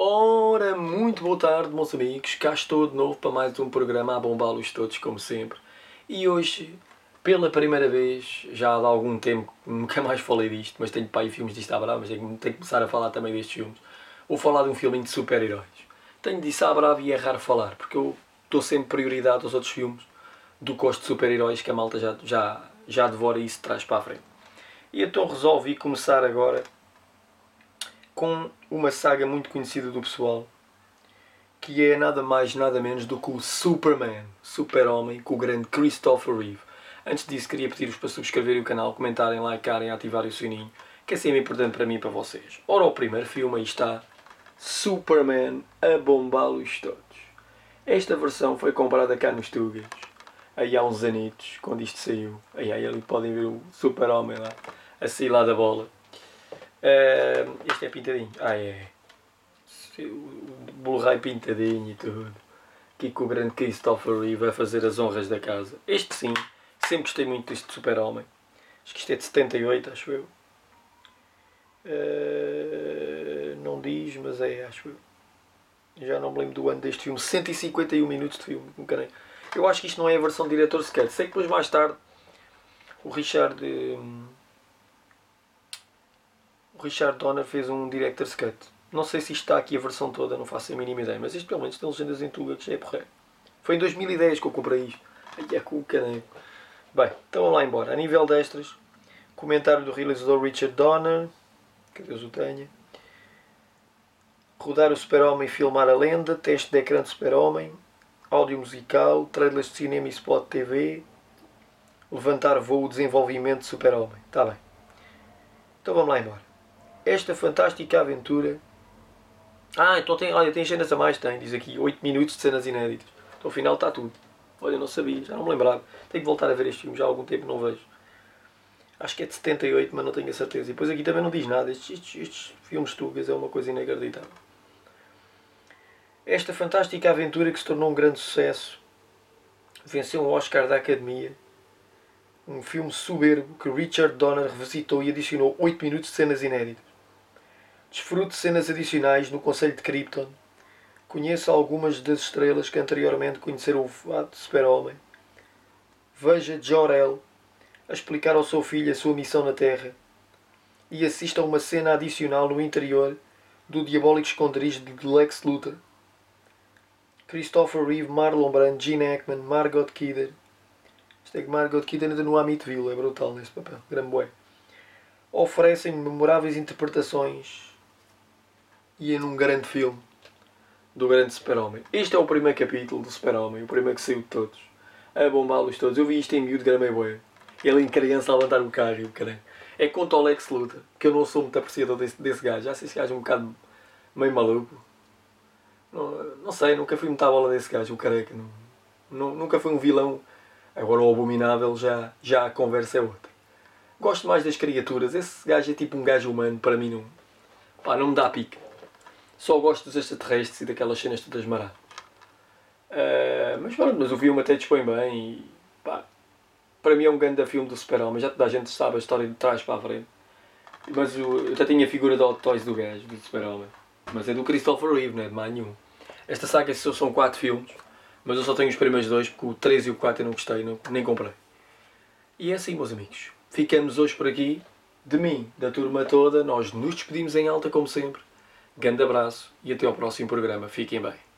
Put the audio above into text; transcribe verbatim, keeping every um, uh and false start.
Ora, muito boa tarde, meus amigos. Cá estou de novo para mais um programa a bombá-los todos, como sempre. E hoje, pela primeira vez, já há algum tempo, nunca mais falei disto, mas tenho pai filmes disto à brava, mas tenho que começar a falar também destes filmes. Vou falar de um filminho de super-heróis. Tenho disso à brava e é raro falar, porque eu dou sempre prioridade aos outros filmes do que aos de super-heróis, que a malta já, já, já devora isso de trás para a frente. E então resolvi começar agora com uma saga muito conhecida do pessoal, que é nada mais nada menos do que o Superman, Super-Homem, com o grande Christopher Reeve. Antes disso, queria pedir-vos para subscreverem o canal, comentarem, likarem, ativarem o sininho, que é sempre importante para mim e para vocês. Ora, o primeiro filme, aí está, Superman a bombá-los todos. Esta versão foi comprada cá nos Tugas, aí há uns anitos, quando isto saiu. Aí, aí ali podem ver o Super-Homem lá, a sair lá da bola. Uh, este é pintadinho. Ah, é. O Blu-ray pintadinho e tudo. Aqui com o grande Christopher Reeve a fazer as honras da casa. Este sim, sempre gostei muito deste Super-Homem. Acho que isto é de setenta e oito, acho eu. Uh, não diz, mas é, acho eu. Já não me lembro do ano deste filme. cento e cinquenta e um minutos de filme. Eu acho que isto não é a versão diretor sequer. Sei que depois mais tarde o Richard. Um, O Richard Donner fez um Director's Cut. Não sei se isto está aqui a versão toda, não faço a mínima ideia, mas isto pelo menos tem legendas em tuga, que já é porreiro. Foi em dois mil e dez que eu comprei isto. Ai é com o caneco. Bem, então vamos lá embora. A nível de extras, comentário do realizador Richard Donner, que Deus o tenha. Rodar o Super-Homem e filmar a lenda, teste de ecrã de Super-Homem, áudio musical, trailers de cinema e spot T V, levantar voo, desenvolvimento de Super-Homem. Está bem. Então vamos lá embora. Esta fantástica aventura... Ah, então tem, olha, tem cenas a mais, tem, diz aqui, oito minutos de cenas inéditas. Então ao final está tudo. Olha, eu não sabia, já não me lembrava. Tenho que voltar a ver este filme, já há algum tempo não vejo. Acho que é de setenta e oito, mas não tenho a certeza. E depois aqui também não diz nada, estes, estes, estes filmes tugas é uma coisa inacreditável. Esta fantástica aventura que se tornou um grande sucesso, venceu um Oscar da Academia, um filme soberbo que Richard Donner revisitou e adicionou oito minutos de cenas inéditas. Desfrute de cenas adicionais no Conselho de Krypton. Conheça algumas das estrelas que anteriormente conheceram o fato de Super-Homem. Veja Jor-El a explicar ao seu filho a sua missão na Terra. E assista a uma cena adicional no interior do diabólico esconderijo de Lex Luthor. Christopher Reeve, Marlon Brando, Gene Hackman, Margot Kidder. Isto é que Margot Kidder ainda no Amityville, é brutal neste papel, grande bué. Oferecem memoráveis interpretações e é num grande filme do grande Super-Homem. Este é o primeiro capítulo do Super-Homem, o primeiro que saiu de todos. A bombá-los todos. Eu vi isto em miúdo, gramei bué. Ele em criança a levantar o carro e o caralho. É contra o Lex Luthor, que eu não sou muito apreciador desse, desse gajo. Já sei esse gajo é um bocado meio maluco. Não, não sei, nunca fui muito à bola desse gajo, o careca. Não, não, nunca foi um vilão. Agora o Abominável já, já a conversa é outra. Gosto mais das criaturas. Esse gajo é tipo um gajo humano, para mim não. Pá, não me dá pica. Só gosto dos extraterrestres e daquelas cenas todas maradas. Uh, mas pronto, mas o filme até dispõe bem e pá, para mim é um grande filme do Super-Homem. Já toda a gente sabe a história de trás para a frente. Mas eu, eu já tinha a figura de Hot Toys do gajo, do Super-Homem. Mas é do Christopher Reeve, não é de mais nenhum. Esta saga são quatro filmes, mas eu só tenho os primeiros dois, porque o três e o quatro eu não gostei, não, nem comprei. E é assim, meus amigos. Ficamos hoje por aqui. De mim, da turma toda, nós nos despedimos em alta como sempre. Grande abraço e até ao próximo programa. Fiquem bem.